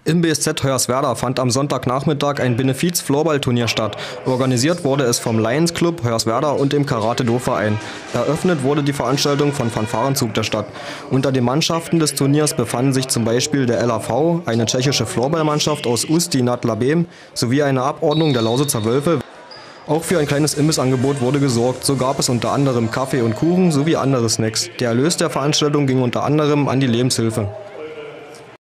Im BSZ Hoyerswerda fand am Sonntagnachmittag ein Benefiz-Floorball-Turnier statt. Organisiert wurde es vom Lions Club Hoyerswerda und dem Karate-Do-Verein. Eröffnet wurde die Veranstaltung von Fanfarenzug der Stadt. Unter den Mannschaften des Turniers befanden sich zum Beispiel der LAV, eine tschechische Floorballmannschaft aus Ústí nad Labem, sowie eine Abordnung der Lausitzer Wölfe. Auch für ein kleines Imbissangebot wurde gesorgt. So gab es unter anderem Kaffee und Kuchen sowie andere Snacks. Der Erlös der Veranstaltung ging unter anderem an die Lebenshilfe.